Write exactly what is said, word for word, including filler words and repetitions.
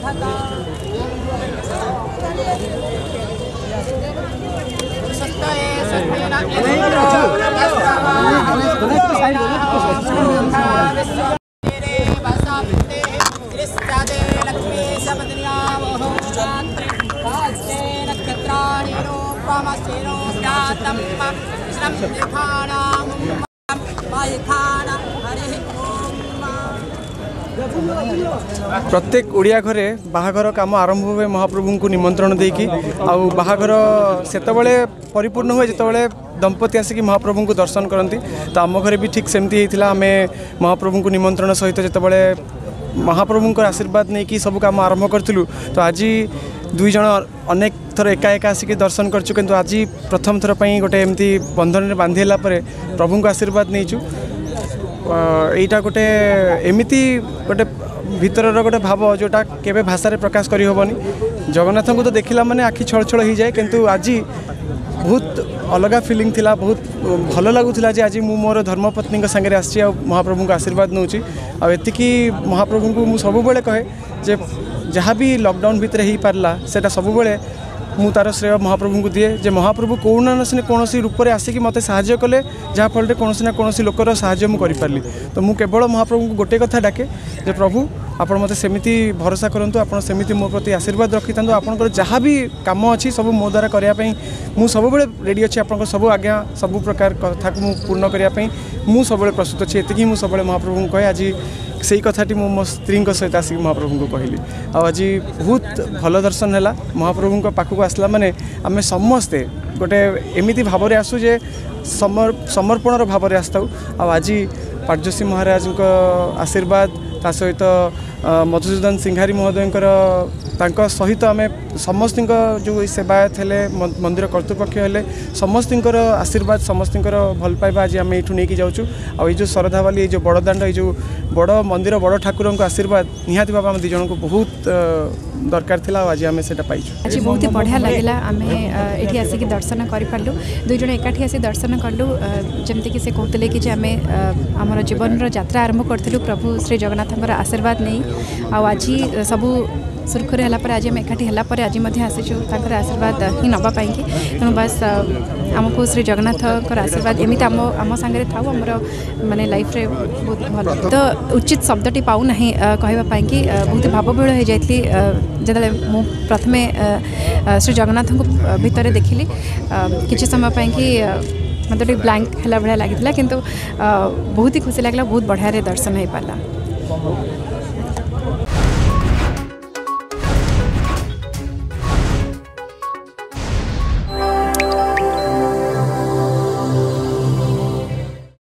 प्रत्येक ओडिया घरे बाहाघर काम आरंभ हुए महाप्रभु को निमंत्रण देकी आउ बाहाघर सेतबले परिपूर्ण हुए जितेबाला दंपति आसिक महाप्रभु को दर्शन करती तो आम घरे भी ठीक सेमती होता आम महाप्रभु को निमंत्रण सहित जितेबाला महाप्रभु आशीर्वाद नहीं कि सब काम आरंभ करूँ तो आज दुई जन अनेक थर एका एका आसिक दर्शन करचु किंतु आज प्रथम थर पर गोटे एमती बंधन में बांधिला प्रभु को आशीर्वाद नहीं यहीटा गोटे एमती गोटे भीतर गोटे भाव जोटा केबे भाषा रे प्रकाश करी होबनी जगन्नाथ को तो देखला माने आखि छल छल हो जाए किंतु आज बहुत अलग फिलिंग थिला बहुत भल लगुला आज मु मोर धर्मपत्नी संगे आसी महाप्रभु को आशीर्वाद नौची आती महाप्रभु को मुझे सब कहे जे जहाँ भी लॉकडाउन भितर हो पारा सेटा सब मु तार श्रेय महाप्रभु को दिए जे महाप्रभु कौन ना कौन रूप से आसिक मत साहाय्य कले जहाँफल कौन ना कौन लोकर साहाय्य मुझे करी तो मुझे केवल महाप्रभु को गोटे कथा डाके जे प्रभु आपण मत सेमिति भरोसा करंतु आपण सेमिति मो प्रति आशीर्वाद रखी था आपंकर जहाँ भी काम अच्छी सब मो द्वारा करने मुझे सब रेडी अच्छी आप सब आज्ञा सब प्रकार कथा को पूर्ण करने मुझे सब प्रस्तुत अच्छी एति मुझे सब महाप्रभु को कहे आज से कथाटी मो मो स्त्री सहित आसिक महाप्रभु को कहली आज बहुत भल दर्शन है महाप्रभु को पाखक आसला माने आम समस्ते गोटे एमती भाव आसू जे समर समर्पणर भाव आसता आज पाटजोशी महाराज को आशीर्वाद ता सहित मधुसूदन सिंघारी महोदय सहित आम समस्त जो सेवायत हेले मंदिर कर्तृपक्ष हेले समस्त आशीर्वाद समस्त भल पाइबा आज आम ये नहीं जाऊँ आ जो श्रद्धा वाली ये जो बड़ दाण्ड ये जो बड़ मंदिर बड़ ठाकुर को आशीर्वाद निहाती भाव आम दिजन को बहुत दरकार थिला आज आम से पाई आज बहुत ही बढ़िया लगे आम ये आसिक दर्शन करूँ दुई जन एकाठी आसी दर्शन कलु जमती से कहते कि आम आम जीवन यात्रा आरंभ करूँ प्रभु श्री जगन्नाथ आशीर्वाद नहीं आज सबू सुरखुरी है आज आम एकाठी है आज आसीचु आशीर्वाद ही नापाई तेणु बस आमको श्री जगन्नाथ आशीर्वाद एमती आम आम सांगे था आमर माने लाइफ रे बहुत भल तो उचित शब्दटी पाऊना कहवाई कि बहुत भावविहल हो जाती जो मु प्रथमे श्री जगन्नाथ को भितर देखिली किसी समय पाई कि मतलब ब्लैंक है भाया लगी किंतु बहुत ही खुशी लगला बहुत बढ़िया दर्शन हो पाला।